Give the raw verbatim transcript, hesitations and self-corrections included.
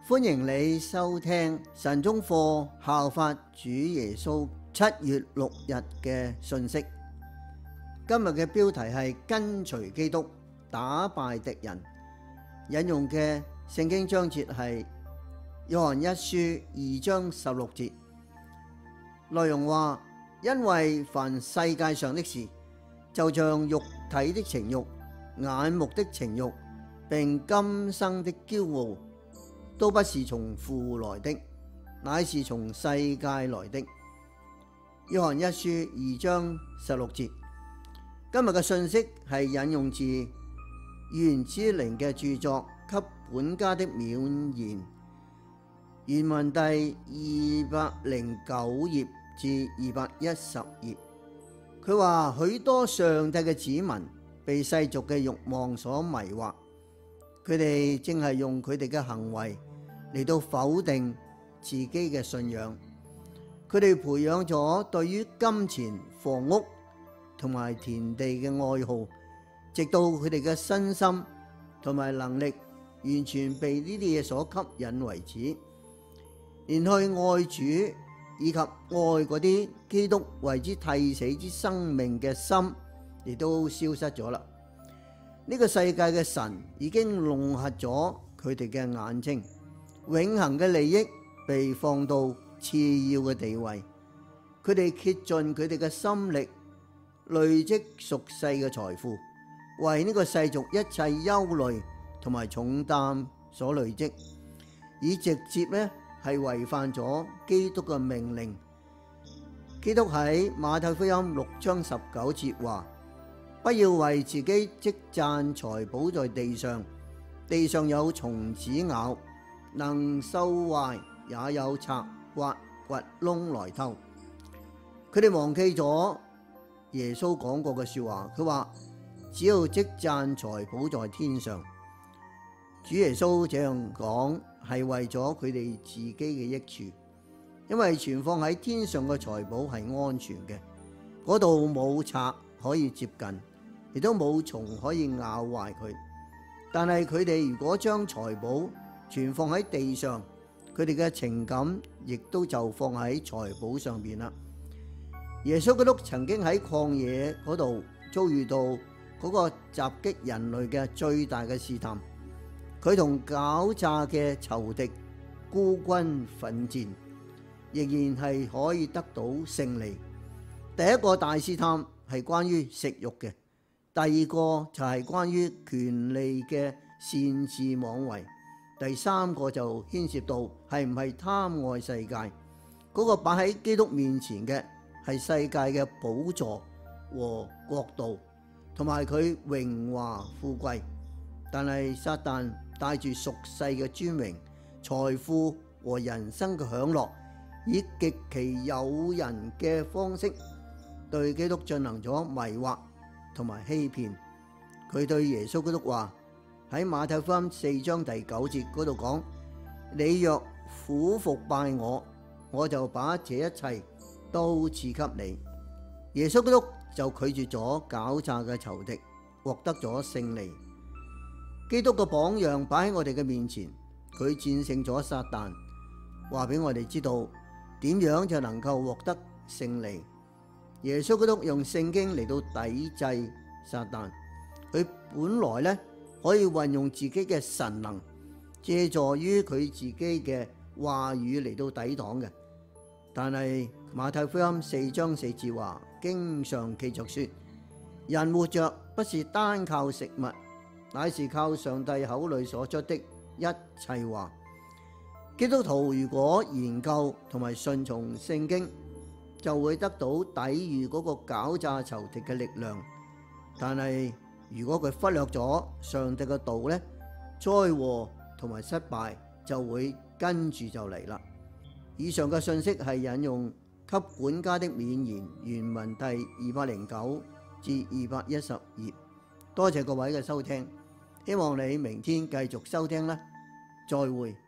歡迎你收聽神中課，效法主耶穌七月六日嘅信息。今日嘅標題係跟隨基督，打敗敵人。引用嘅聖經章節係約翰一書二章十六節，內容話：因為凡世界上的事，就像肉體的情慾、眼目的情慾，並今生的驕傲，都不是從父來的，乃是從世界來的。約翰一書二章十六節。今日嘅信息係引用自原之靈嘅著作《給本家的勉言》，原文第二百零九頁至二百一十頁。佢話許多上帝嘅子民被世俗嘅慾望所迷惑，佢哋正係用佢哋嘅行為嚟到否定自己嘅信仰。佢哋培養咗對於金錢、房屋同埋田地嘅愛好，直到佢哋嘅身心同埋能力完全被呢啲嘢所吸引為止，連去愛主以及愛嗰啲基督為之替死之生命嘅心，亦都消失咗啦。呢個世界嘅神已經弄瞎咗佢哋嘅眼睛，永恆嘅利益被放到次要嘅地位，佢哋竭盡佢哋嘅心力累積屬世嘅財富，為呢個世俗一切憂慮同埋重擔所累積，以直接呢係違反咗基督嘅命令。基督喺馬太福音六章十九節話：不要為自己積攢財寶在地上，地上有蟲子咬，能收壞，也有賊挖掘窿來偷。佢哋忘記咗耶穌講過嘅說話，佢話只要積攢財寶在天上。主耶穌這樣講係為咗佢哋自己嘅益處，因為存放喺天上嘅財寶係安全嘅，嗰度冇賊可以接近，亦都冇蟲可以咬壞佢。但係佢哋如果將財寶存放喺地上，佢哋嘅情感亦都就放喺財寶上邊啦。耶穌基督曾經喺曠野嗰度遭遇到嗰個襲擊人類嘅最大嘅試探，佢同狡詐嘅仇敵孤軍奮戰，仍然係可以得到勝利。第一個大試探係關於食慾嘅，第二個就係關於權利嘅擅自妄為，第三個就牽涉到係唔係貪愛世界。嗰個擺喺基督面前嘅係世界嘅寶座和國度，同埋佢榮華富貴。但係撒旦帶住屬世嘅尊榮、財富和人生嘅享樂，以極其誘人嘅方式對基督進行咗迷惑同埋欺騙。佢對耶穌基督話，喺馬太福音四章第九節嗰度講：你若俯伏拜我，我就把這一切都賜給你。耶穌基督就拒絕咗狡詐嘅仇敵，獲得咗勝利。基督嘅榜樣擺喺我哋嘅面前，佢戰勝咗撒旦，話俾我哋知道點樣就能夠獲得勝利。耶穌基督用聖經嚟到抵制撒旦，佢本來咧可以運用自己嘅神能，借助於佢自己嘅話語嚟到抵擋嘅。但係馬太福音四章四節話，經上記着說：人活着不是單靠食物，乃是靠上帝口裏所出的一切話。基督徒如果研究同埋順從聖經，就會得到抵禦嗰個狡詐仇敵嘅力量。但係如果佢忽略咗上帝嘅道呢，災禍同埋失敗就會跟住就嚟啦。以上嘅信息係引用給本家的勉言，原文第二百零九至二百一十頁。多謝各位嘅收聽，希望你明天繼續收聽啦，再會。